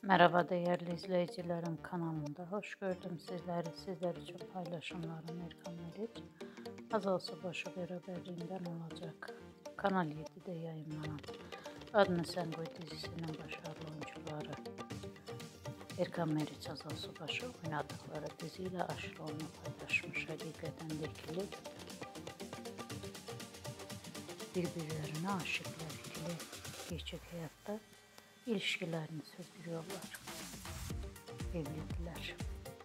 Merhaba değerli izleyicilerim, kanalımda hoş gördüm sizleri. Sizler için paylaşımlarım Erkan Meriç. Hazal Subaşı beraberliğinden olacak. Kanal 7'de yayınlanan Adını Sen Koy dizisinin başarılı oyuncuları Erkan Meriç, Hazal Subaşı oynadıkları diziyle aşırı onu paylaşmış. Hakikaten de ikili birbirlerine aşıklar, ikili gerçek hayatta ilişkilerini sürdürüyorlar. Evliler.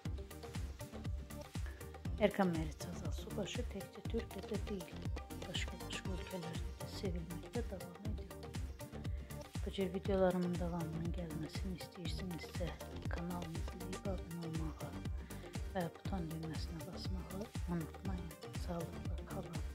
Erkan Meriç, Hazal Subaşı tekçe Türkiye'de değil, başka ülkelerde de sevilmekte devam ediyor. Bu tür videolarımın devamının gelmesini istiyorsanızsa kanalımıza abone olmayı ve buton düğmesine basmayı unutmayın. Sağlıkla kalın.